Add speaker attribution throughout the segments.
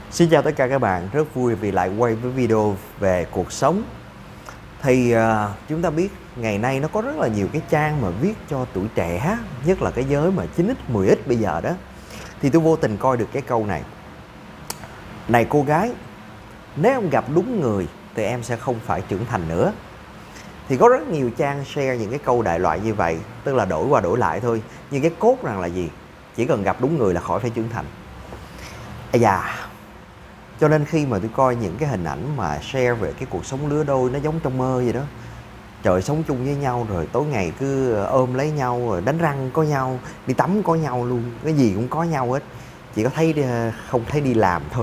Speaker 1: Xin chào tất cả các bạn, rất vui vì lại quay với video về cuộc sống. Thì chúng ta biết ngày nay nó có rất là nhiều cái trang mà viết cho tuổi trẻ, nhất là cái giới mà 9x, 10x bây giờ đó. Thì tôi vô tình coi được cái câu này: này cô gái, nếu em gặp đúng người thì em sẽ không phải trưởng thành nữa. Thì có rất nhiều trang share những cái câu đại loại như vậy, tức là đổi qua đổi lại thôi. Nhưng cái cốt rằng là gì? Chỉ cần gặp đúng người là khỏi phải trưởng thành. Ây da. Cho nên khi mà tôi coi những cái hình ảnh mà share về cái cuộc sống lứa đôi, nó giống trong mơ vậy đó. Trời, sống chung với nhau rồi tối ngày cứ ôm lấy nhau, rồi đánh răng có nhau, đi tắm có nhau luôn, cái gì cũng có nhau hết. Chỉ có thấy không thấy đi làm thôi.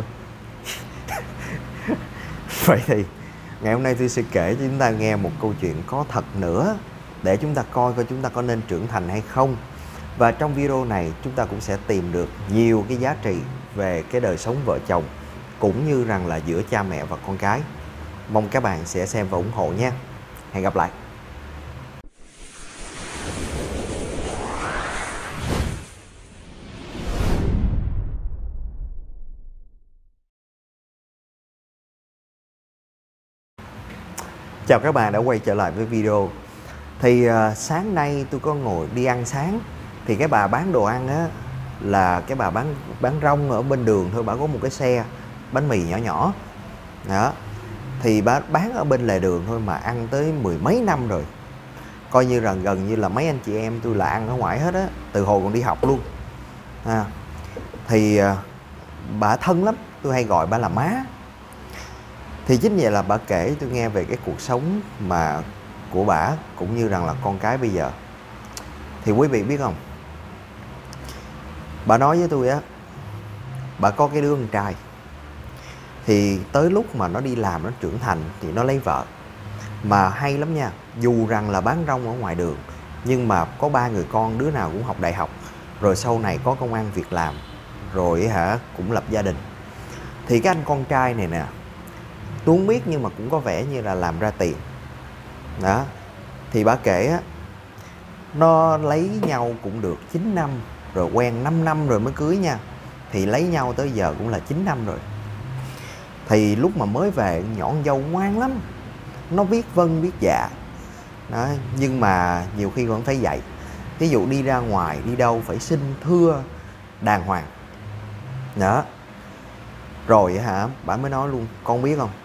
Speaker 1: Vậy thì ngày hôm nay tôi sẽ kể cho chúng ta nghe một câu chuyện có thật nữa, để chúng ta coi chúng ta có nên trưởng thành hay không. Và trong video này chúng ta cũng sẽ tìm được nhiều cái giá trị về cái đời sống vợ chồng, cũng như rằng là giữa cha mẹ và con cái. Mong các bạn sẽ xem và ủng hộ nha. Hẹn gặp lại. Chào các bạn đã quay trở lại với video. Thì sáng nay tôi có ngồi đi ăn sáng. Thì cái bà bán đồ ăn á, là cái bà bán rong ở bên đường thôi. Bà có một cái xe bánh mì nhỏ nhỏ đó. Thì bà bán ở bên lề đường thôi mà ăn tới mười mấy năm rồi. Coi như rằng gần như là mấy anh chị em tôi là ăn ở ngoài hết á, từ hồi còn đi học luôn. Thì bà thân lắm, tôi hay gọi bà là má. Thì chính vậy là bà kể tôi nghe về cái cuộc sống mà của bà, cũng như rằng là con cái bây giờ. Thì quý vị biết không, bà nói với tôi á, bà có cái đứa con trai. Thì tới lúc mà nó đi làm, nó trưởng thành thì nó lấy vợ. Mà hay lắm nha, dù rằng là bán rong ở ngoài đường, nhưng mà có 3 người con, đứa nào cũng học đại học, rồi sau này có công ăn việc làm, rồi cũng lập gia đình. Thì cái anh con trai này nè, tôi không biết nhưng mà cũng có vẻ như là làm ra tiền đó. Thì bà kể á, nó lấy nhau cũng được 9 năm, rồi quen 5 năm rồi mới cưới nha. Thì lấy nhau tới giờ cũng là 9 năm rồi. Thì lúc mà mới về, nhỏ con dâu ngoan lắm, nó biết vâng biết dạ đó. Nhưng mà nhiều khi vẫn phải dạy. Ví dụ đi ra ngoài, đi đâu phải xin thưa đàng hoàng đó. Rồi bà mới nói luôn, con biết không,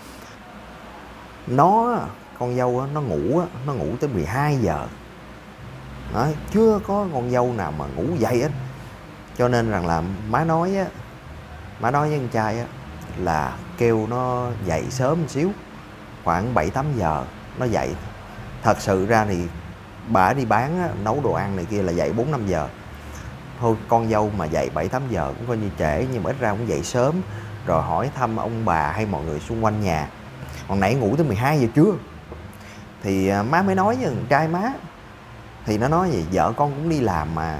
Speaker 1: con dâu nó ngủ tới 12 giờ đó, chưa có con dâu nào mà ngủ dậy hết. Cho nên rằng là má nói với con trai á, là kêu nó dậy sớm một xíu, khoảng 7-8 giờ nó dậy. Thật sự ra thì bà đi bán nấu đồ ăn này kia là dậy 4-5 giờ thôi. Con dâu mà dậy 7-8 giờ cũng coi như trễ, nhưng mà ít ra cũng dậy sớm, rồi hỏi thăm ông bà hay mọi người xung quanh nhà. Còn nãy ngủ tới 12 giờ trưa. Thì má mới nói với con trai má, thì nó nói gì, vợ con cũng đi làm mà.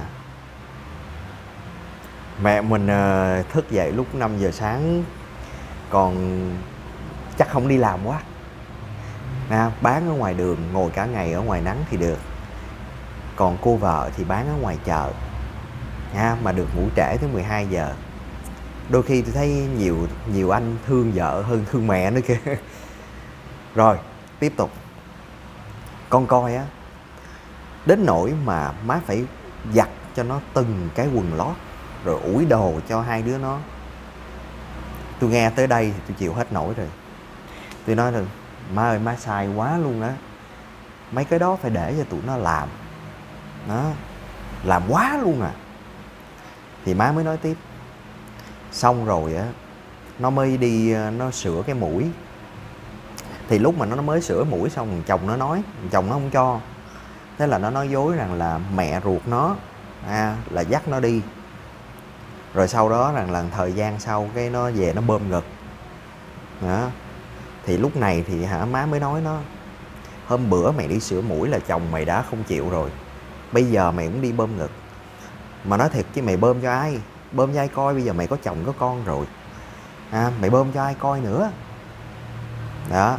Speaker 1: Mẹ mình thức dậy lúc 5 giờ sáng, còn chắc không đi làm quá. Bán ở ngoài đường, ngồi cả ngày ở ngoài nắng thì được. Còn cô vợ thì bán ở ngoài chợ mà được ngủ trễ tới 12 giờ. Đôi khi tôi thấy nhiều anh thương vợ hơn thương mẹ nữa kìa. Rồi tiếp tục. Con coi á, đến nỗi mà má phải giặt cho nó từng cái quần lót, rồi ủi đồ cho hai đứa nó. Tôi nghe tới đây thì tôi chịu hết nổi rồi. Tôi nói rằng má ơi, má sai quá luôn á. Mấy cái đó phải để cho tụi nó làm đó, làm quá luôn à. Thì má mới nói tiếp. Xong rồi á, nó mới đi nó sửa cái mũi. Thì lúc mà nó mới sửa mũi xong, chồng nó nói, chồng nó không cho. Thế là nó nói dối rằng là mẹ ruột nó là dắt nó đi. Rồi sau đó rằng là thời gian sau cái nó về nó bơm ngực đó. Thì lúc này thì má mới nói nó, hôm bữa mày đi sửa mũi là chồng mày đã không chịu rồi, bây giờ mày cũng đi bơm ngực. Mà nói thiệt chứ mày bơm cho ai? Bơm cho ai coi? Bây giờ mày có chồng có con rồi, mày bơm cho ai coi nữa đó.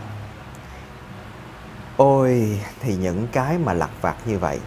Speaker 1: Ôi, thì những cái mà lặt vặt như vậy,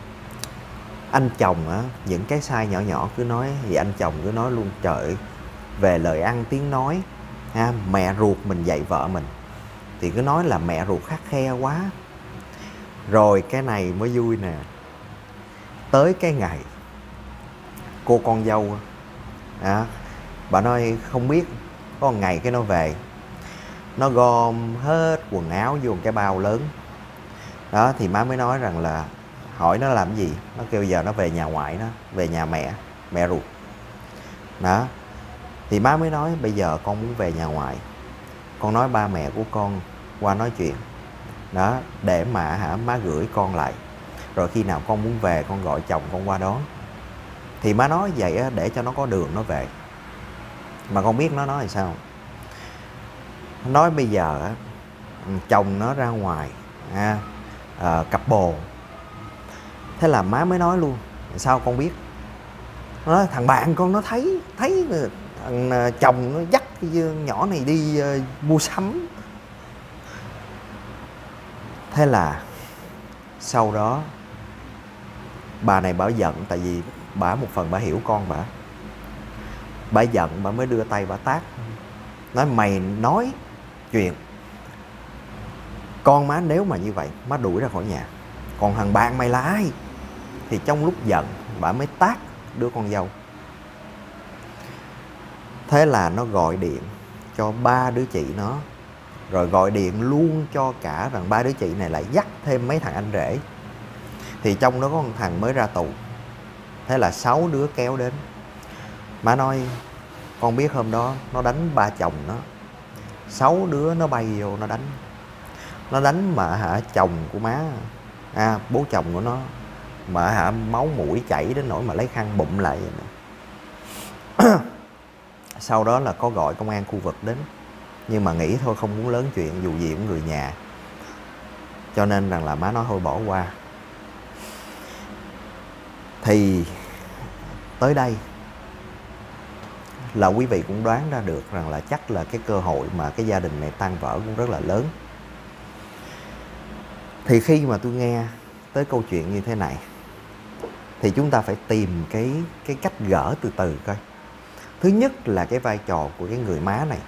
Speaker 1: anh chồng những cái sai nhỏ nhỏ cứ nói, thì anh chồng cứ nói luôn, trời ơi, về lời ăn tiếng nói. Mẹ ruột mình dạy vợ mình thì cứ nói là mẹ ruột khắt khe quá. Rồi cái này mới vui nè. Tới cái ngày cô con dâu bà nói không biết, có một ngày cái nó về, nó gom hết quần áo vô một cái bao lớn đó. Thì má mới nói rằng là hỏi nó làm gì, nó kêu giờ nó về nhà ngoại, nó về nhà mẹ ruột đó. Thì má mới nói bây giờ con muốn về nhà ngoại, con nói ba mẹ của con qua nói chuyện đó, để mà má gửi con lại, rồi khi nào con muốn về con gọi chồng con qua đón. Thì má nói vậy để cho nó có đường nó về. Mà con biết nó nói là sao? Nói bây giờ chồng nó ra ngoài cặp bồ. Thế là má mới nói luôn, sao con biết? Nó nói, thằng bạn con nó thấy thằng chồng nó dắt cái nhỏ này đi mua sắm. Thế là sau đó bà này bà giận, tại vì bà một phần bà hiểu con bà giận, bà mới đưa tay bà tát, nói mày nói chuyện con má nếu mà như vậy má đuổi ra khỏi nhà, còn thằng bạn mày là ai? Thì trong lúc giận bà mới tát đứa con dâu. Thế là nó gọi điện cho ba đứa chị nó, rồi gọi điện luôn cho cả rằng ba đứa chị này lại dắt thêm mấy thằng anh rể. Thì trong đó có một thằng mới ra tù. Thế là 6 đứa kéo đến. Má nói con biết hôm đó nó đánh ba chồng nó, 6 đứa nó bay vô nó đánh mà chồng của má, bố chồng của nó mà máu mũi chảy đến nỗi mà lấy khăn bụm lại vậy nè. Sau đó là có gọi công an khu vực đến, nhưng mà nghĩ thôi không muốn lớn chuyện, dù gì cũng người nhà, cho nên rằng là má nói thôi bỏ qua. Thì tới đây là quý vị cũng đoán ra được rằng là chắc là cái cơ hội mà cái gia đình này tan vỡ cũng rất là lớn. Thì khi mà tôi nghe tới câu chuyện như thế này thì chúng ta phải tìm cái cách gỡ từ từ coi. Thứ nhất là cái vai trò của cái người má này.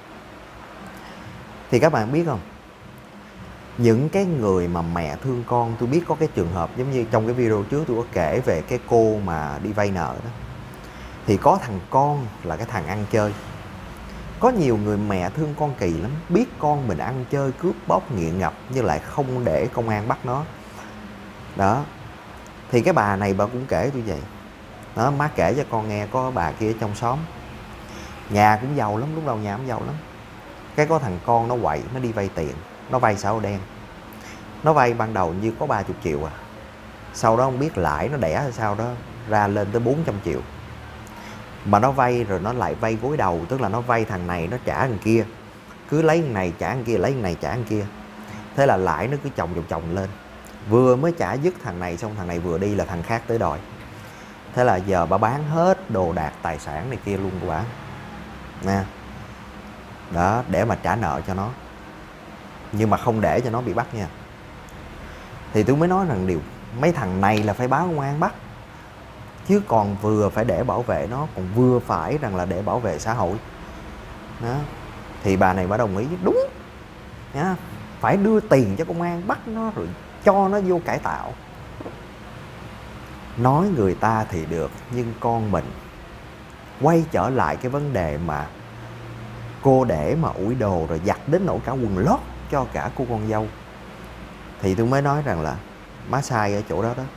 Speaker 1: Thì các bạn biết không, những cái người mà mẹ thương con, tôi biết có cái trường hợp giống như trong cái video trước tôi có kể về cái cô mà đi vay nợ đó. Thì có thằng con là cái thằng ăn chơi. Có nhiều người mẹ thương con kỳ lắm, biết con mình ăn chơi cướp bóc nghiện ngập nhưng lại không để công an bắt nó đó. Thì cái bà này bà cũng kể tôi vậy đó, má kể cho con nghe, có bà kia ở trong xóm, nhà cũng giàu lắm, lúc đầu nhà cũng giàu lắm. Cái có thằng con nó quậy, nó đi vay tiền, nó vay xã hội đen. Nó vay ban đầu như có 30 triệu sau đó không biết lãi nó đẻ hay sao đó ra lên tới 400 triệu. Mà nó vay rồi nó lại vay gối đầu, tức là nó vay thằng này nó trả thằng kia, cứ lấy thằng này trả thằng kia, lấy thằng này trả thằng kia. Thế là lãi nó cứ chồng lên. Vừa mới trả dứt thằng này xong, thằng này vừa đi là thằng khác tới đòi. Thế là giờ bà bán hết đồ đạc tài sản này kia luôn của bà nè đó, để mà trả nợ cho nó, nhưng mà không để cho nó bị bắt nha. Thì tôi mới nói rằng điều mấy thằng này là phải báo công an bắt, chứ còn vừa phải để bảo vệ nó, còn vừa phải rằng là để bảo vệ xã hội đó. Thì bà này bà đồng ý đúng nha, phải đưa tiền cho công an bắt nó rồi cho nó vô cải tạo. Nói người ta thì được, nhưng con mình, quay trở lại cái vấn đề mà cô để mà ủi đồ rồi giặt đến nỗi cả quần lót cho cả cô con dâu, thì tôi mới nói rằng là má sai ở chỗ đó đó.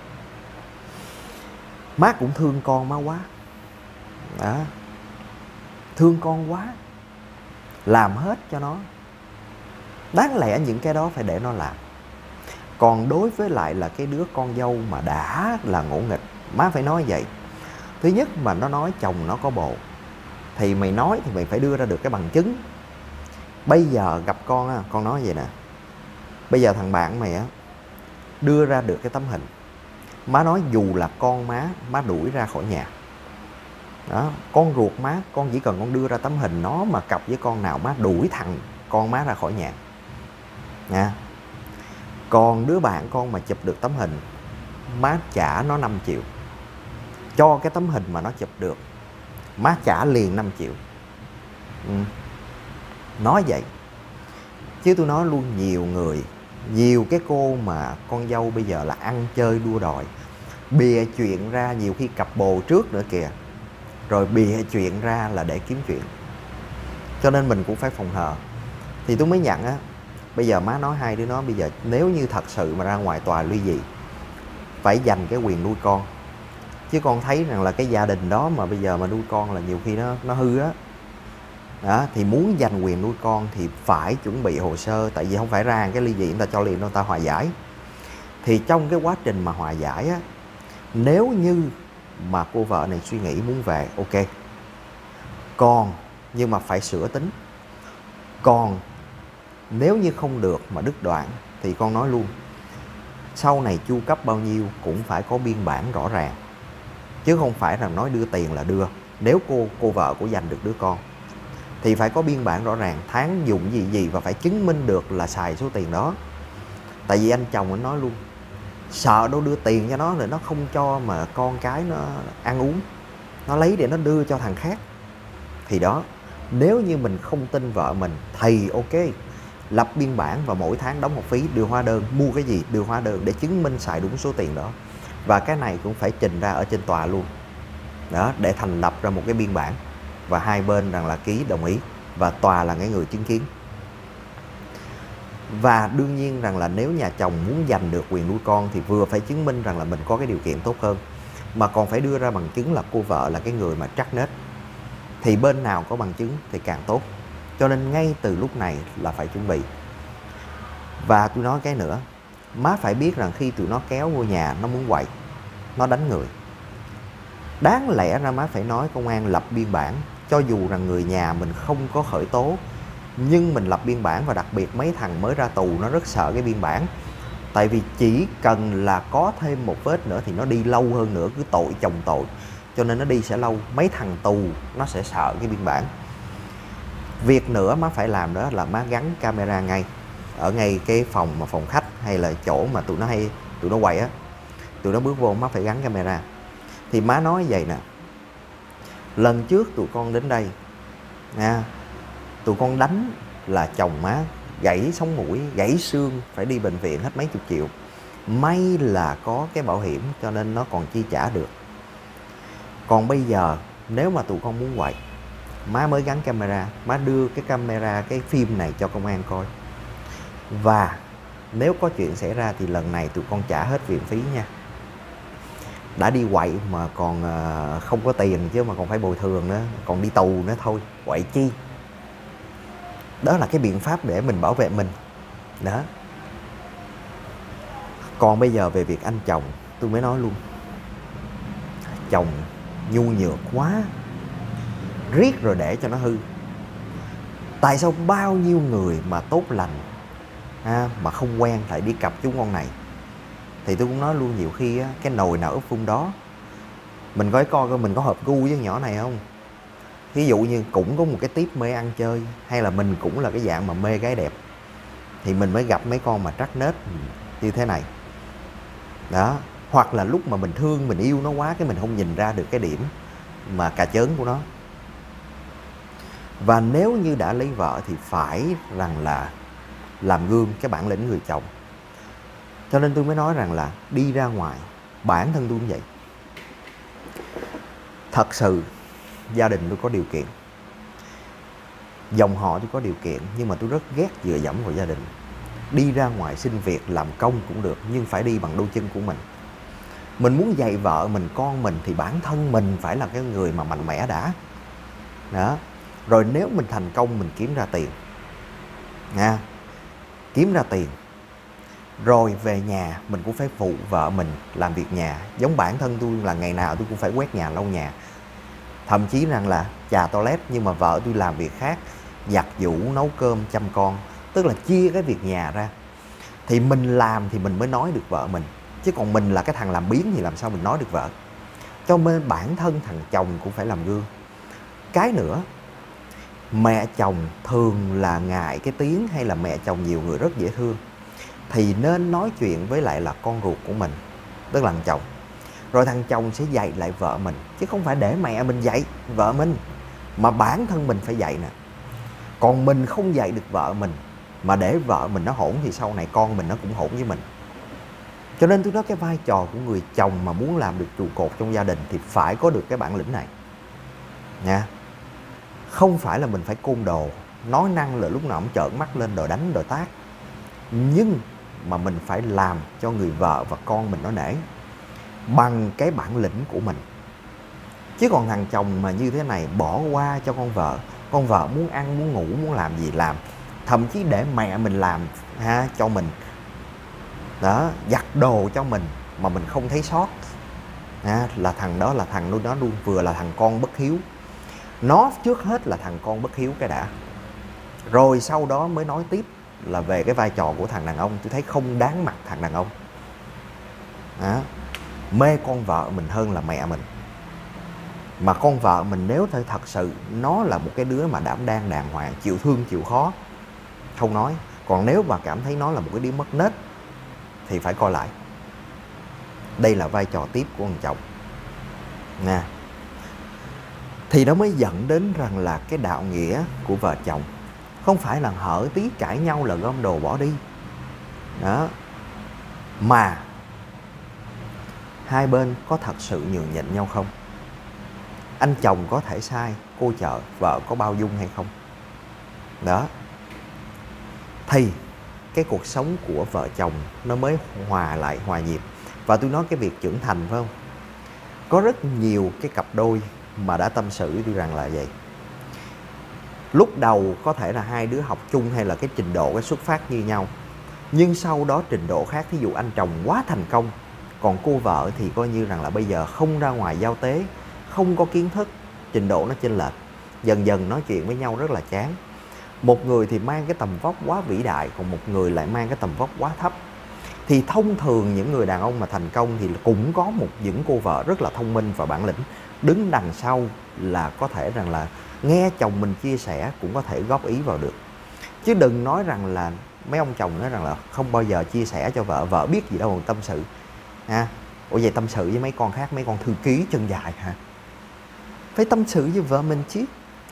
Speaker 1: Má cũng thương con má quá đó, thương con quá, làm hết cho nó. Đáng lẽ những cái đó phải để nó làm. Còn đối với lại là cái đứa con dâu mà đã là ngỗ nghịch, má phải nói vậy. Thứ nhất mà nó nói chồng nó có bồ, thì mày nói thì mày phải đưa ra được cái bằng chứng. Bây giờ gặp con nói vậy nè, bây giờ thằng bạn mày đưa ra được cái tấm hình, má nói dù là con má đuổi ra khỏi nhà đó. Con ruột má, con chỉ cần con đưa ra tấm hình nó mà cặp với con nào, má đuổi thằng con má ra khỏi nhà nha. Còn đứa bạn con mà chụp được tấm hình, má trả nó 5 triệu cho cái tấm hình mà nó chụp được, má trả liền 5 triệu Ừ. Nói vậy chứ tôi nói luôn, nhiều người, nhiều cái cô mà con dâu bây giờ là ăn chơi đua đòi, bịa chuyện ra, nhiều khi cặp bồ trước nữa kìa, rồi bịa chuyện ra là để kiếm chuyện. Cho nên mình cũng phải phòng hờ. Thì tôi mới nhận á, bây giờ má nói hai đứa nó, bây giờ nếu như thật sự mà ra ngoài tòa ly dị, phải dành cái quyền nuôi con. Chứ con thấy rằng là cái gia đình đó mà bây giờ mà nuôi con là nhiều khi nó hư á. Đó, thì muốn giành quyền nuôi con thì phải chuẩn bị hồ sơ. Tại vì không phải ra cái ly dị người ta cho liền đâu, người ta hòa giải. Thì trong cái quá trình mà hòa giải á, nếu như mà cô vợ này suy nghĩ muốn về, ok, còn nhưng mà phải sửa tính. Còn nếu như không được mà đứt đoạn thì con nói luôn, sau này chu cấp bao nhiêu cũng phải có biên bản rõ ràng, chứ không phải là nói đưa tiền là đưa. Nếu cô vợ của giành được đứa con thì phải có biên bản rõ ràng, tháng dùng gì và phải chứng minh được là xài số tiền đó. Tại vì anh chồng anh nói luôn, sợ đâu đưa tiền cho nó rồi nó không cho mà con cái nó ăn uống, nó lấy để nó đưa cho thằng khác. Thì đó, nếu như mình không tin vợ mình thì ok, lập biên bản và mỗi tháng đóng học phí, đưa hóa đơn, mua cái gì đưa hóa đơn để chứng minh xài đúng số tiền đó. Và cái này cũng phải trình ra ở trên tòa luôn. Đó, để thành lập ra một cái biên bản và hai bên rằng là ký đồng ý và tòa là cái người chứng kiến. Và đương nhiên rằng là nếu nhà chồng muốn giành được quyền nuôi con thì vừa phải chứng minh rằng là mình có cái điều kiện tốt hơn, mà còn phải đưa ra bằng chứng là cô vợ là cái người mà trắc nết. Thì bên nào có bằng chứng thì càng tốt. Cho nên ngay từ lúc này là phải chuẩn bị. Và tôi nói cái nữa, má phải biết rằng khi tụi nó kéo vô nhà, nó muốn quậy, nó đánh người, đáng lẽ ra má phải nói công an lập biên bản. Cho dù rằng người nhà mình không có khởi tố, nhưng mình lập biên bản. Và đặc biệt mấy thằng mới ra tù nó rất sợ cái biên bản. Tại vì chỉ cần là có thêm một vết nữa thì nó đi lâu hơn nữa, cứ tội chồng tội. Cho nên nó đi sẽ lâu. Mấy thằng tù nó sẽ sợ cái biên bản. Việc nữa má phải làm đó là má gắn camera ngay ở ngay cái phòng mà phòng khách hay là chỗ mà tụi nó quậy á, tụi nó bước vô má phải gắn camera. Thì má nói vậy nè, lần trước tụi con đến đây nha, tụi con đánh là chồng má gãy sống mũi, gãy xương, phải đi bệnh viện hết mấy chục triệu. May là có cái bảo hiểm cho nên nó còn chi trả được. Còn bây giờ nếu mà tụi con muốn quậy, má mới gắn camera, má đưa cái camera, cái phim này cho công an coi. Và nếu có chuyện xảy ra thì lần này tụi con trả hết viện phí nha. Đã đi quậy mà còn không có tiền chứ mà còn phải bồi thường nữa, còn đi tù nữa thôi, quậy chi. Đó là cái biện pháp để mình bảo vệ mình. Đó. Còn bây giờ về việc anh chồng, tôi mới nói luôn, chồng nhu nhược quá, riết rồi để cho nó hư. Tại sao bao nhiêu người mà tốt lành mà không quen lại đi cặp chú con này. Thì tôi cũng nói luôn, nhiều khi á, cái nồi nào úp vung đó. Mình coi coi mình có hợp gu với nhỏ này không. Ví dụ như cũng có một cái tiếp mê ăn chơi, hay là mình cũng là cái dạng mà mê gái đẹp, thì mình mới gặp mấy con mà trắc nết như thế này. Đó. Hoặc là lúc mà mình thương, mình yêu nó quá, cái mình không nhìn ra được cái điểm mà cà chớn của nó. Và nếu như đã lấy vợ thì phải rằng là làm gương cái bản lĩnh người chồng. Cho nên tôi mới nói rằng là đi ra ngoài, bản thân tôi cũng vậy. Thật sự gia đình tôi có điều kiện, dòng họ tôi có điều kiện, nhưng mà tôi rất ghét dựa dẫm vào gia đình. Đi ra ngoài xin việc làm công cũng được, nhưng phải đi bằng đôi chân của mình. Mình muốn dạy vợ mình, con mình thì bản thân mình phải là cái người mà mạnh mẽ đã. Đó. Rồi nếu mình thành công mình kiếm ra tiền nha, kiếm ra tiền rồi về nhà mình cũng phải phụ vợ mình làm việc nhà. Giống bản thân tôi là ngày nào tôi cũng phải quét nhà lau nhà, thậm chí rằng là chà toilet, nhưng mà vợ tôi làm việc khác, giặt giũ, nấu cơm, chăm con. Tức là chia cái việc nhà ra. Thì mình làm thì mình mới nói được vợ mình, chứ còn mình là cái thằng làm biếng thì làm sao mình nói được vợ. Cho nên bản thân thằng chồng cũng phải làm gương. Cái nữa, mẹ chồng thường là ngại cái tiếng, hay là mẹ chồng nhiều người rất dễ thương, thì nên nói chuyện với lại là con ruột của mình, tức là thằng chồng. Rồi thằng chồng sẽ dạy lại vợ mình, chứ không phải để mẹ mình dạy vợ mình, mà bản thân mình phải dạy nè. Còn mình không dạy được vợ mình mà để vợ mình nó hỗn thì sau này con mình nó cũng hỗn với mình. Cho nên tôi nói cái vai trò của người chồng mà muốn làm được trụ cột trong gia đình thì phải có được cái bản lĩnh này nha. Không phải là mình phải côn đồ, nói năng là lúc nào cũng trợn mắt lên đòi đánh đòi tát, nhưng mà mình phải làm cho người vợ và con mình nó nể bằng cái bản lĩnh của mình. Chứ còn thằng chồng mà như thế này bỏ qua cho con vợ muốn ăn muốn ngủ muốn làm gì làm, thậm chí để mẹ mình làm cho mình đó, giặt đồ cho mình mà mình không thấy sót, là thằng đó là thằng nó luôn vừa là thằng con bất hiếu. Nó trước hết là thằng con bất hiếu cái đã, rồi sau đó mới nói tiếp là về cái vai trò của thằng đàn ông. Tôi thấy không đáng mặt thằng đàn ông mê con vợ mình hơn là mẹ mình. Mà con vợ mình nếu thật sự nó là một cái đứa mà đảm đang đàng hoàng, chịu thương chịu khó, không nói. Còn nếu mà cảm thấy nó là một cái đứa mất nết thì phải coi lại. Đây là vai trò tiếp của thằng chồng nha. Thì nó mới dẫn đến rằng là cái đạo nghĩa của vợ chồng không phải là hở tí cãi nhau là gom đồ bỏ đi đó, mà hai bên có thật sự nhường nhịn nhau không. Anh chồng có thể sai, cô vợ có bao dung hay không đó, thì cái cuộc sống của vợ chồng nó mới hòa nhịp. Và tôi nói cái việc trưởng thành phải không, có rất nhiều cái cặp đôi mà đã tâm sự với tôi rằng là vậy. Lúc đầu có thể là hai đứa học chung hay là cái trình độ, cái xuất phát như nhau, nhưng sau đó trình độ khác. Thí dụ anh chồng quá thành công, còn cô vợ thì coi như rằng là bây giờ không ra ngoài giao tế, không có kiến thức, trình độ nó chênh lệch, dần dần nói chuyện với nhau rất là chán. Một người thì mang cái tầm vóc quá vĩ đại, còn một người lại mang cái tầm vóc quá thấp. Thì thông thường những người đàn ông mà thành công thì cũng có những cô vợ rất là thông minh và bản lĩnh, đứng đằng sau là có thể rằng là nghe chồng mình chia sẻ cũng có thể góp ý vào được. Chứ đừng nói rằng là mấy ông chồng nói rằng là không bao giờ chia sẻ cho vợ, vợ biết gì đâu mà tâm sự Ủa vậy tâm sự với mấy con khác, mấy con thư ký chân dài hả? Phải tâm sự với vợ mình chứ.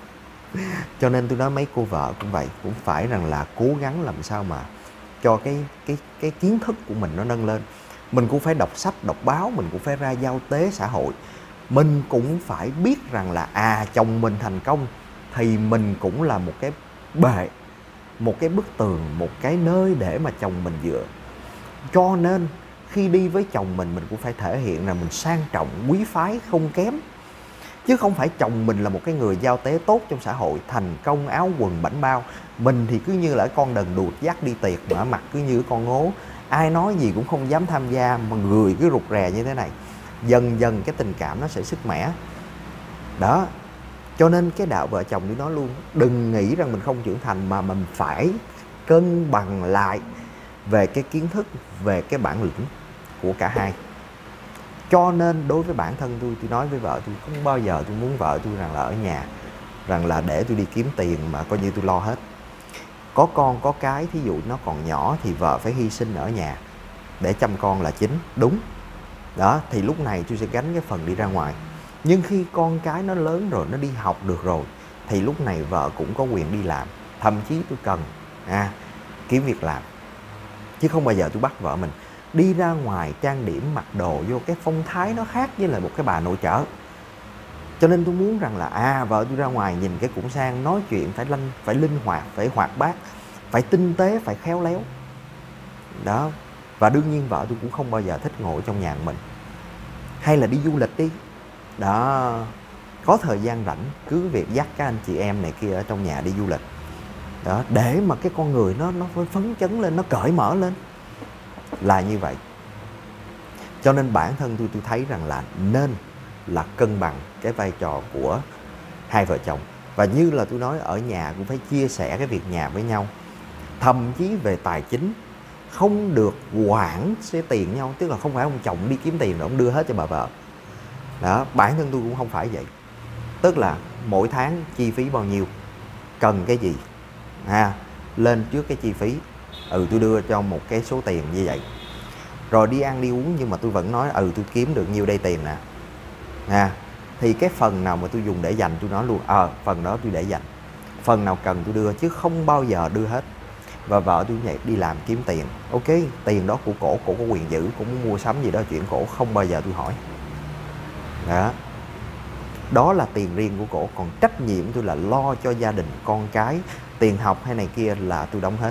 Speaker 1: Cho nên tôi nói mấy cô vợ cũng vậy, cũng phải rằng là cố gắng làm sao mà cho cái kiến thức của mình nó nâng lên. Mình cũng phải đọc sách, đọc báo, mình cũng phải ra giao tế xã hội. Mình cũng phải biết rằng là chồng mình thành công thì mình cũng là một cái bệ, một cái bức tường, một cái nơi để mà chồng mình dựa. Cho nên khi đi với chồng mình cũng phải thể hiện là mình sang trọng, quý phái, không kém. Chứ không phải chồng mình là một cái người giao tế tốt trong xã hội, thành công, áo quần bảnh bao, mình thì cứ như là con đần đụt dắt đi tiệc mà mặt cứ như con ngố, ai nói gì cũng không dám tham gia, mà người cứ rụt rè như thế này. Dần dần cái tình cảm nó sẽ sứt mẻ đó. Cho nên cái đạo vợ chồng tôi nói luôn, đừng nghĩ rằng mình không trưởng thành, mà mình phải cân bằng lại về cái kiến thức, về cái bản lĩnh của cả hai. Cho nên đối với bản thân tôi nói với vợ tôi không bao giờ tôi muốn vợ tôi rằng là ở nhà, rằng là để tôi đi kiếm tiền mà coi như tôi lo hết. Có con có cái, thí dụ nó còn nhỏ thì vợ phải hy sinh ở nhà để chăm con là chính, đúng đó. Thì lúc này tôi sẽ gánh cái phần đi ra ngoài. Nhưng khi con cái nó lớn rồi, nó đi học được rồi, thì lúc này vợ cũng có quyền đi làm. Thậm chí tôi cần kiếm việc làm. Chứ không bao giờ tôi bắt vợ mình đi ra ngoài trang điểm mặc đồ vô cái phong thái nó khác với là một cái bà nội trợ. Cho nên tôi muốn rằng là vợ tôi ra ngoài nhìn cái cũng sang, nói chuyện phải linh hoạt, phải hoạt bát, phải tinh tế, phải khéo léo đó. Và đương nhiên vợ tôi cũng không bao giờ thích ngồi trong nhà mình. Hay là đi du lịch đi đó, có thời gian rảnh cứ việc dắt các anh chị em này kia ở trong nhà đi du lịch đó, để mà cái con người nó phấn chấn lên, nó cởi mở lên, là như vậy. Cho nên bản thân tôi thấy rằng là nên là cân bằng cái vai trò của hai vợ chồng. Và như là tôi nói, ở nhà cũng phải chia sẻ cái việc nhà với nhau. Thậm chí về tài chính không được quản xe tiền nhau. Tức là không phải ông chồng đi kiếm tiền rồi ông đưa hết cho bà vợ đó. Bản thân tôi cũng không phải vậy. Tức là mỗi tháng chi phí bao nhiêu, cần cái gì lên trước cái chi phí, tôi đưa cho một cái số tiền như vậy. Rồi đi ăn đi uống, nhưng mà tôi vẫn nói tôi kiếm được nhiêu đây tiền nè thì cái phần nào mà tôi dùng để dành, tôi nói luôn phần đó tôi để dành. phần nào cần tôi đưa, chứ không bao giờ đưa hết. Và vợ tôi vậy, đi làm kiếm tiền, ok, tiền đó của cổ có quyền giữ, cổ muốn mua sắm gì đó chuyện cổ, không bao giờ tôi hỏi. Đó là tiền riêng của cổ, còn trách nhiệm tôi là lo cho gia đình, con cái, tiền học hay này kia là tôi đóng hết.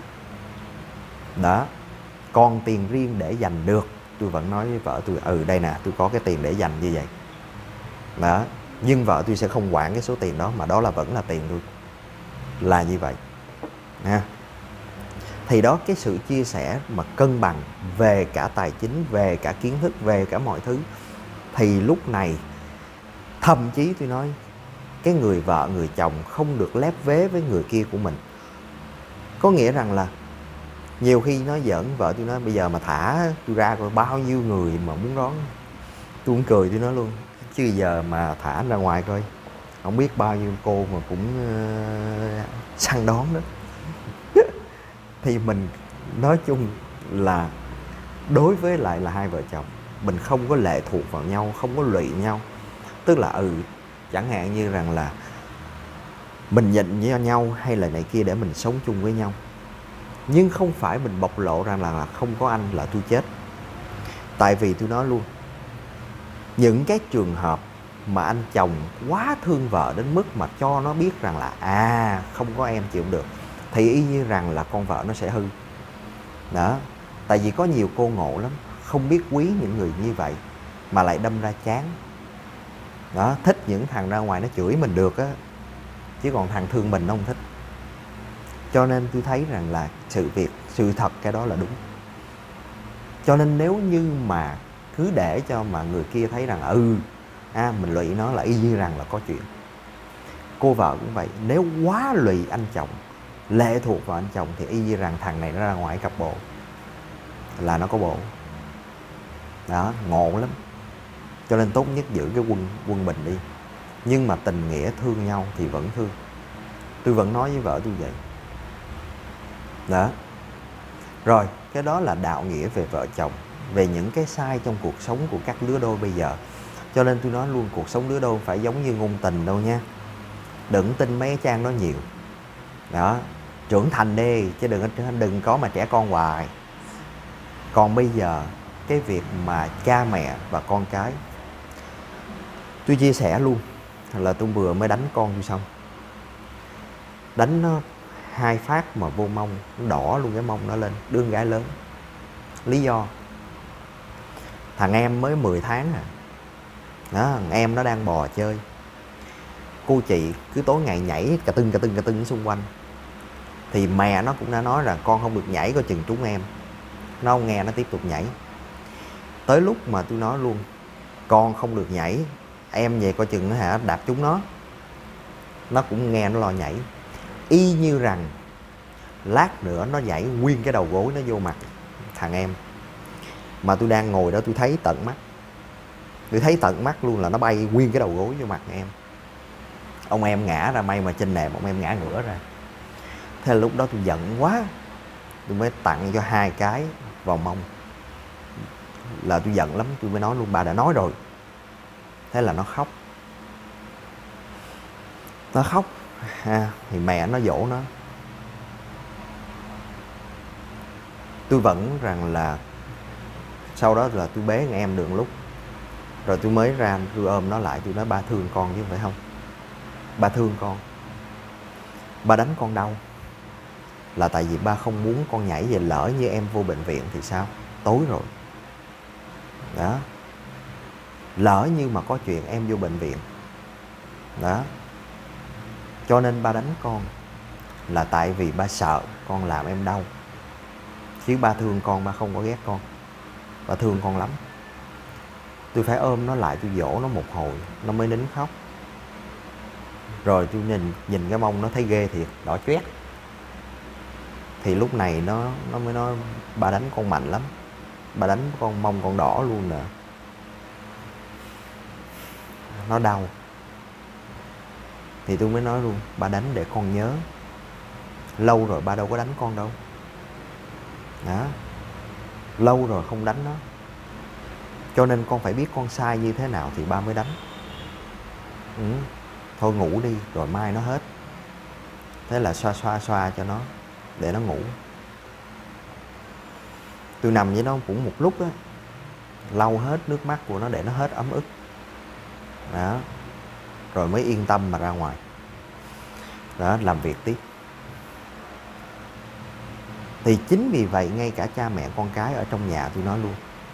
Speaker 1: Đó, còn tiền riêng để dành được, tôi vẫn nói với vợ tôi, đây nè, tôi có cái tiền để dành như vậy. Đó, nhưng vợ tôi sẽ không quản cái số tiền đó, mà đó là vẫn là tiền tôi, là như vậy nha. Thì đó, cái sự chia sẻ mà cân bằng về cả tài chính, về cả kiến thức, về cả mọi thứ, thì lúc này thậm chí tôi nói cái người vợ, người chồng không được lép vế với người kia của mình. Có nghĩa rằng là nhiều khi nói giỡn, vợ tôi nói bây giờ mà thả tôi ra coi bao nhiêu người mà muốn đón. Tôi cũng cười, tôi nói luôn, chứ giờ mà thả ra ngoài coi không biết bao nhiêu cô mà cũng săn đón đó. Thì mình nói chung là đối với lại là hai vợ chồng, mình không có lệ thuộc vào nhau, không có lụy nhau. Tức là chẳng hạn như rằng là mình nhịn với nhau hay là này kia để mình sống chung với nhau, nhưng không phải mình bộc lộ rằng là không có anh là tôi chết. Tại vì tôi nói luôn, những cái trường hợp mà anh chồng quá thương vợ đến mức mà cho nó biết rằng là không có em chịu được, thì y như rằng là con vợ nó sẽ hư. Đó, tại vì có nhiều cô ngộ lắm, không biết quý những người như vậy mà lại đâm ra chán. Đó, thích những thằng ra ngoài nó chửi mình được á, chứ còn thằng thương mình nó không thích. Cho nên tôi thấy rằng là sự thật cái đó là đúng. Cho nên nếu như mà cứ để cho mà người kia thấy rằng mình lụy nó là y như rằng là có chuyện. Cô vợ cũng vậy, nếu quá lụy anh chồng, lệ thuộc vào anh chồng, thì y như rằng thằng này nó ra ngoài cặp bộ là nó có bộ. Đó, ngộ lắm. Cho nên tốt nhất giữ cái quân bình đi. Nhưng mà tình nghĩa thương nhau thì vẫn thương. Tôi vẫn nói với vợ tôi vậy. Đó. Rồi, cái đó là đạo nghĩa về vợ chồng, về những cái sai trong cuộc sống của các lứa đôi bây giờ. Cho nên tôi nói luôn, cuộc sống lứa đôi phải giống như ngôn tình đâu nha. Đừng tin mấy cái trang đó nhiều. Đó, trưởng thành đi, chứ đừng có mà trẻ con hoài. Còn bây giờ, cái việc mà cha mẹ và con cái, tôi chia sẻ luôn là tôi vừa mới đánh con tôi xong. Đánh nó 2 phát mà vô mông, nó đỏ luôn cái mông nó lên, đứa con gái lớn. Lý do thằng em mới 10 tháng à. Đó, thằng em nó đang bò chơi. Cô chị cứ tối ngày nhảy cà tưng xung quanh. Thì mẹ nó cũng đã nói rằng con không được nhảy, coi chừng trúng em. Nó không nghe, nó tiếp tục nhảy. Tới lúc mà tôi nói luôn, con không được nhảy, em về coi chừng nó đạp trúng nó. Nó cũng nghe, nó lo nhảy. Y như rằng lát nữa nó nhảy nguyên cái đầu gối nó vô mặt thằng em. Mà tôi đang ngồi đó tôi thấy tận mắt. Tôi thấy tận mắt luôn là nó bay nguyên cái đầu gối vô mặt em. Ông em ngã ra, may mà trên nệm ông em ngã ngửa ra. Thế là lúc đó tôi giận quá, tôi mới tặng cho 2 cái vào mông. Là tôi giận lắm, tôi mới nói luôn, bà đã nói rồi. Thế là nó khóc. Nó khóc thì mẹ nó dỗ nó. Tôi vẫn rằng là sau đó là tôi bế thằng em được lúc. Rồi tôi mới ra, tôi ôm nó lại, tôi nói ba thương con chứ không phải không. Ba thương con. Ba đánh con đau là tại vì ba không muốn con nhảy về, lỡ như em vô bệnh viện thì sao? Tối rồi. Đó. Lỡ như mà có chuyện em vô bệnh viện. Đó. Cho nên ba đánh con là tại vì ba sợ con làm em đau. Chứ ba thương con, ba không có ghét con. Ba thương con lắm. Tôi phải ôm nó lại, tôi dỗ nó một hồi, nó mới nín khóc. Rồi tôi nhìn cái mông nó thấy ghê thiệt, đỏ choét. Thì lúc này nó mới nói, ba đánh con mạnh lắm. Ba đánh con mông con đỏ luôn nè. Nó đau. Thì tôi mới nói luôn, ba đánh để con nhớ. Lâu rồi ba đâu có đánh con đâu. Đó. Lâu rồi không đánh nó. Cho nên con phải biết con sai như thế nào thì ba mới đánh. Thôi ngủ đi, rồi mai nó hết. Thế là xoa cho nó để nó ngủ. Tôi nằm với nó cũng một lúc á, lau hết nước mắt của nó để nó hết ấm ức. Đó. Rồi mới yên tâm mà ra ngoài. Đó, làm việc tiếp. Thì chính vì vậy ngay cả cha mẹ con cái ở trong nhà tôi nói luôn,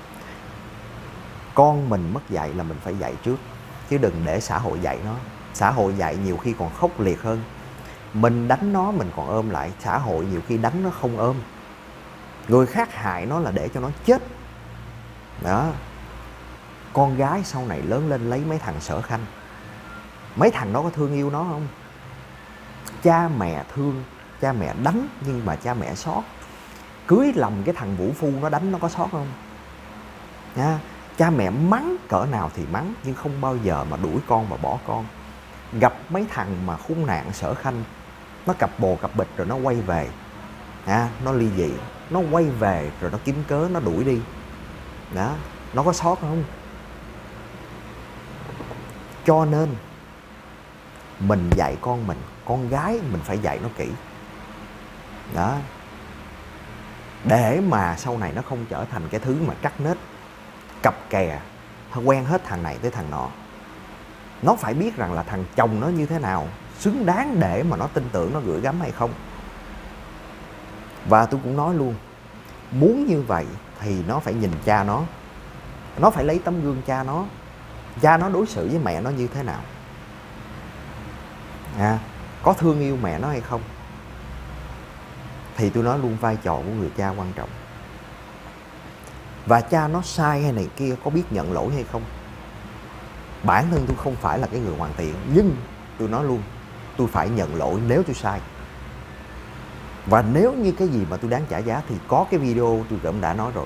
Speaker 1: con mình mất dạy là mình phải dạy trước, chứ đừng để xã hội dạy nó. Xã hội dạy nhiều khi còn khốc liệt hơn. Mình đánh nó mình còn ôm lại, xã hội nhiều khi đánh nó không ôm. Người khác hại nó là để cho nó chết. Đó. Con gái sau này lớn lên lấy mấy thằng Sở Khanh, mấy thằng đó có thương yêu nó không? Cha mẹ thương, cha mẹ đánh, nhưng mà cha mẹ sót. Cưới lầm cái thằng vũ phu nó đánh nó có sót không? Nha. Cha mẹ mắng cỡ nào thì mắng, nhưng không bao giờ mà đuổi con và bỏ con. Gặp mấy thằng mà khốn nạn Sở Khanh, nó cặp bồ cặp bịch rồi nó quay về, nó ly dị, nó quay về rồi nó kiếm cớ nó đuổi đi. Đó, nó có sót không? Cho nên mình dạy con mình, con gái mình phải dạy nó kỹ. Đó. Để mà sau này nó không trở thành cái thứ mà cắt nết, cặp kè, quen hết thằng này tới thằng nọ. Nó phải biết rằng là thằng chồng nó như thế nào, xứng đáng để mà nó tin tưởng, nó gửi gắm hay không. Và tôi cũng nói luôn, muốn như vậy thì nó phải nhìn cha nó phải lấy tấm gương cha nó. Cha nó đối xử với mẹ nó như thế nào, có thương yêu mẹ nó hay không. Thì tôi nói luôn, vai trò của người cha quan trọng. Và cha nó sai hay này kia có biết nhận lỗi hay không. Bản thân tôi không phải là cái người hoàn thiện, nhưng tôi nói luôn, tôi phải nhận lỗi nếu tôi sai. Và nếu như cái gì mà tôi đáng trả giá thì có cái video tôi cũng đã nói rồi.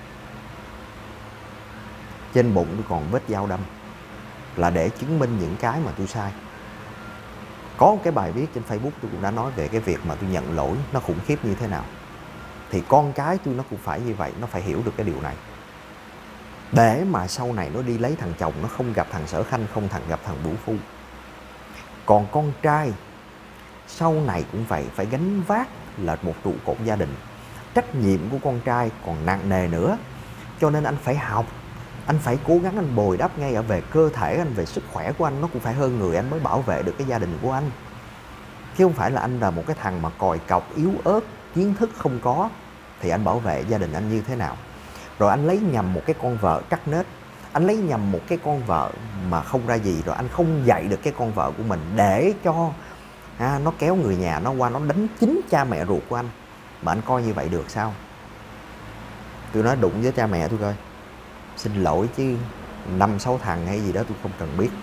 Speaker 1: Trên bụng tôi còn vết dao đâm, là để chứng minh những cái mà tôi sai. Có một cái bài viết trên Facebook tôi cũng đã nói về cái việc mà tôi nhận lỗi nó khủng khiếp như thế nào. Thì con cái tôi nó cũng phải như vậy, nó phải hiểu được cái điều này. Để mà sau này nó đi lấy thằng chồng, nó không gặp thằng Sở Khanh, không gặp thằng vũ phu. Còn con trai sau này cũng vậy, phải gánh vác là một trụ cột gia đình. Trách nhiệm của con trai còn nặng nề nữa. Cho nên anh phải học, anh phải cố gắng anh bồi đắp ngay ở về cơ thể anh, về sức khỏe của anh nó cũng phải hơn người, anh mới bảo vệ được cái gia đình của anh. Chứ không phải là anh là một cái thằng mà còi cọc, yếu ớt, kiến thức không có, thì anh bảo vệ gia đình anh như thế nào. Rồi anh lấy nhầm một cái con vợ cắt nết, anh lấy nhầm một cái con vợ mà không ra gì, rồi anh không dạy được cái con vợ của mình để cho nó kéo người nhà nó qua nó đánh chính cha mẹ ruột của anh. Mà anh coi như vậy được sao? Tôi nói đụng với cha mẹ tôi coi, xin lỗi chứ 5-6 thằng hay gì đó tôi không cần biết.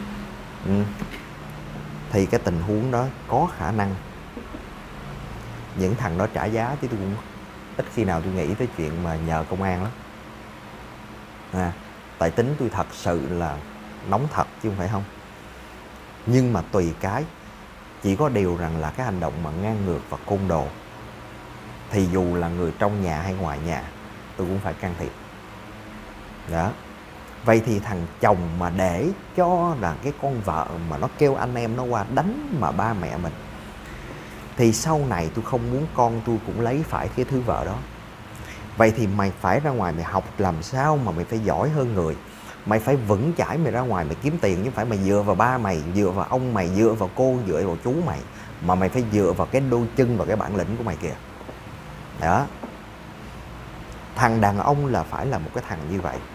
Speaker 1: Thì cái tình huống đó có khả năng những thằng đó trả giá, chứ tôi cũng ít khi nào tôi nghĩ tới chuyện mà nhờ công an lắm. Tại tính tôi thật sự là nóng thật chứ không phải không. Nhưng mà tùy cái, chỉ có điều rằng là cái hành động mà ngang ngược và côn đồ thì dù là người trong nhà hay ngoài nhà tôi cũng phải can thiệp. Đó. Vậy thì thằng chồng mà để cho là cái con vợ mà nó kêu anh em nó qua đánh mà ba mẹ mình, thì sau này tôi không muốn con tôi cũng lấy phải cái thứ vợ đó. Vậy thì mày phải ra ngoài mày học làm sao mà mày phải giỏi hơn người. Mày phải vững chãi, mày ra ngoài mày kiếm tiền, chứ không phải mày dựa vào ba mày, dựa vào ông mày, dựa vào cô, dựa vào chú mày. Mà mày phải dựa vào cái đôi chân và cái bản lĩnh của mày kìa. Đó. Thằng đàn ông là phải là một cái thằng như vậy.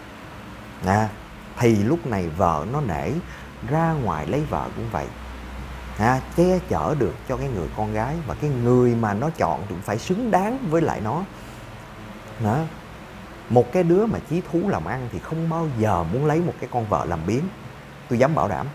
Speaker 1: Thì lúc này vợ nó nể, ra ngoài lấy vợ cũng vậy. Che chở được cho cái người con gái, và cái người mà nó chọn cũng phải xứng đáng với lại nó. Đó. Một cái đứa mà chí thú làm ăn thì không bao giờ muốn lấy một cái con vợ làm biếng, tôi dám bảo đảm.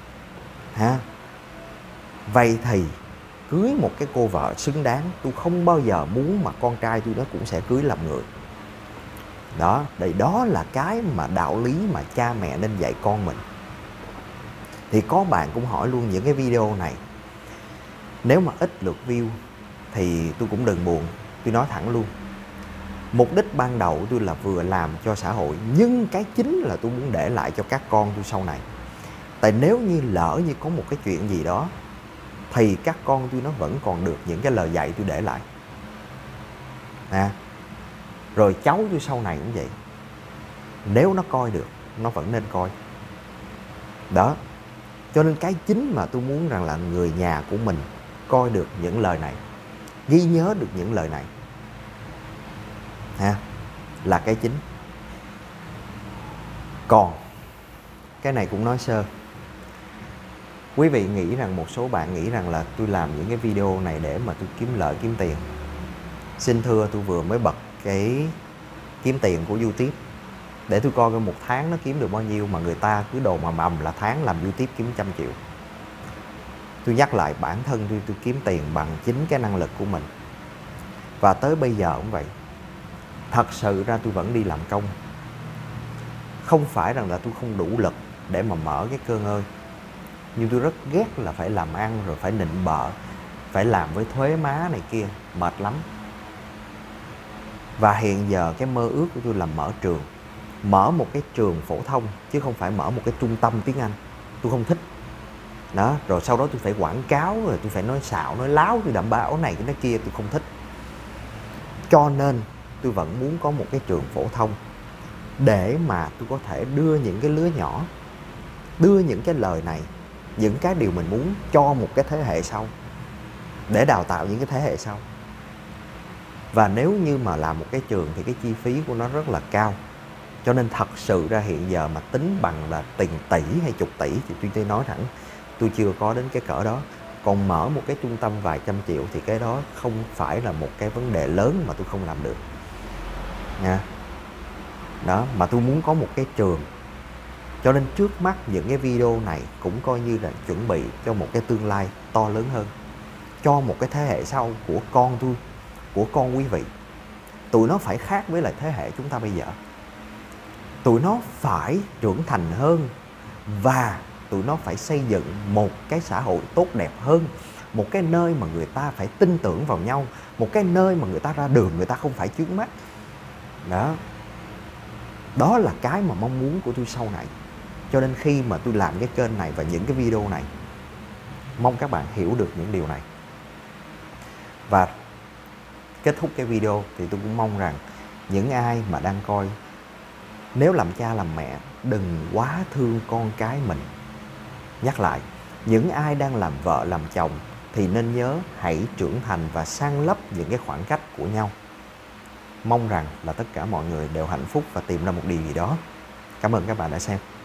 Speaker 1: Vậy thì cưới một cái cô vợ xứng đáng, tôi không bao giờ muốn mà con trai tôi nó cũng sẽ cưới làm người. Đó, đây đó là cái mà đạo lý mà cha mẹ nên dạy con mình. Thì có bạn cũng hỏi luôn những cái video này, nếu mà ít lượt view thì tôi cũng đừng buồn. Tôi nói thẳng luôn, mục đích ban đầu tôi là vừa làm cho xã hội, nhưng cái chính là tôi muốn để lại cho các con tôi sau này. Tại nếu như lỡ như có một cái chuyện gì đó thì các con tôi nó vẫn còn được những cái lời dạy tôi để lại. Rồi cháu tôi sau này cũng vậy. Nếu nó coi được, nó vẫn nên coi. Đó. Cho nên cái chính mà tôi muốn rằng là người nhà của mình coi được những lời này, ghi nhớ được những lời này, là cái chính. Còn cái này cũng nói sơ. Quý vị nghĩ rằng, một số bạn nghĩ rằng là tôi làm những cái video này để mà tôi kiếm lợi, kiếm tiền. Xin thưa, tôi vừa mới bật cái kiếm tiền của YouTube để tôi coi một tháng nó kiếm được bao nhiêu, mà người ta cứ đồ mà mầm là tháng làm YouTube kiếm 100 triệu. Tôi nhắc lại, bản thân tôi kiếm tiền bằng chính cái năng lực của mình. Và tới bây giờ cũng vậy. Thật sự ra tôi vẫn đi làm công. Không phải rằng là tôi không đủ lực để mà mở cái cơ ngơi. Nhưng tôi rất ghét là phải làm ăn rồi phải nịnh bợ, phải làm với thuế má này kia, mệt lắm. Và hiện giờ cái mơ ước của tôi là mở trường. Mở một cái trường phổ thông, chứ không phải mở một cái trung tâm tiếng Anh. Tôi không thích. Đó, rồi sau đó tôi phải quảng cáo, rồi tôi phải nói xạo, nói láo, tôi đảm bảo này cái kia, tôi không thích. Cho nên tôi vẫn muốn có một cái trường phổ thông để mà tôi có thể đưa những cái lứa nhỏ, đưa những cái lời này, những cái điều mình muốn cho một cái thế hệ sau, để đào tạo những cái thế hệ sau. Và nếu như mà làm một cái trường thì cái chi phí của nó rất là cao. Cho nên thật sự ra hiện giờ mà tính bằng là tiền tỷ hay chục tỷ thì tôi nói thẳng, tôi chưa có đến cái cỡ đó. Còn mở một cái trung tâm vài trăm triệu thì cái đó không phải là một cái vấn đề lớn mà tôi không làm được nha. Đó, mà tôi muốn có một cái trường. Cho nên trước mắt những cái video này cũng coi như là chuẩn bị cho một cái tương lai to lớn hơn, cho một cái thế hệ sau của con tôi, của con quý vị. Tụi nó phải khác với lại thế hệ chúng ta bây giờ. Tụi nó phải trưởng thành hơn, và tụi nó phải xây dựng một cái xã hội tốt đẹp hơn. Một cái nơi mà người ta phải tin tưởng vào nhau. Một cái nơi mà người ta ra đường người ta không phải chướng mắt. Đó. Đó là cái mà mong muốn của tôi sau này. Cho nên khi mà tôi làm cái kênh này và những cái video này, mong các bạn hiểu được những điều này. Và kết thúc cái video thì tôi cũng mong rằng những ai mà đang coi, nếu làm cha làm mẹ, đừng quá thương con cái mình. Nhắc lại, những ai đang làm vợ làm chồng thì nên nhớ hãy trưởng thành và san lấp những cái khoảng cách của nhau. Mong rằng là tất cả mọi người đều hạnh phúc và tìm ra một điều gì đó. Cảm ơn các bạn đã xem.